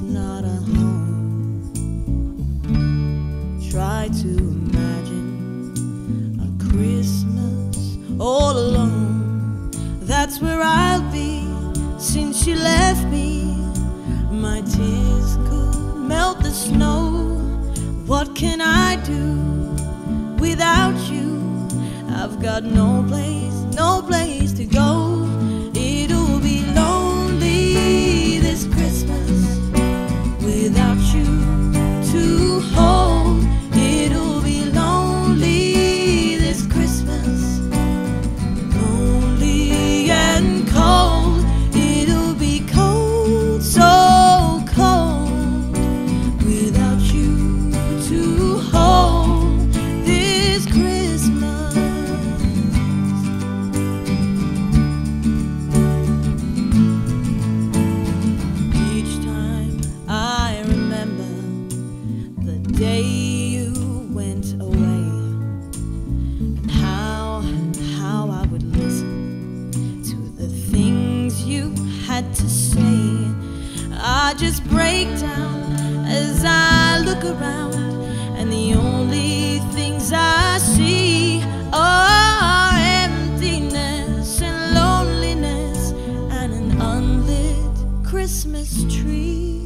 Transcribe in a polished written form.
is not a home. Try to imagine a Christmas all alone. That's where I'll be since you left me. My tears could melt the snow. What can I do without you? I've got no place to go. It'll be lonely this Christmas without you to hold. It'll be lonely this Christmas, lonely and cold. It'll be cold, so cold, without you to hold this Christmas. Each time I remember the day you went away, and how I would listen to the things you had to say, I just break down as I look around, and the only things I see are emptiness and loneliness and an unlit Christmas tree.